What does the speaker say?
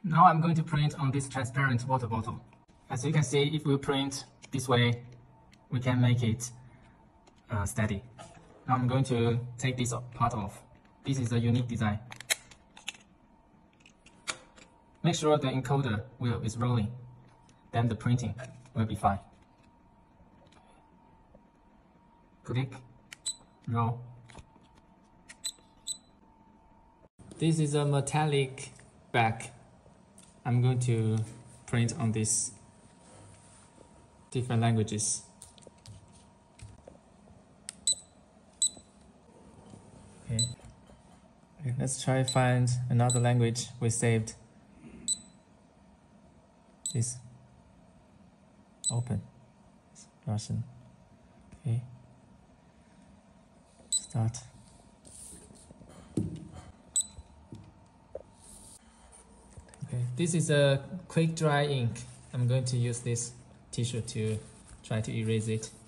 Now I'm going to print on this transparent water bottle. As you can see, if we print this way, we can make it steady. Now I'm going to take this part off. This is a unique design. Make sure the encoder wheel is rolling, then the printing will be fine. Click, roll. This is a metallic back. I'm going to print on these different languages. Okay, let's try find another language we saved. This open. It's Russian. Okay. Start. Okay, this is a quick dry ink. I'm going to use this tissue to try to erase it.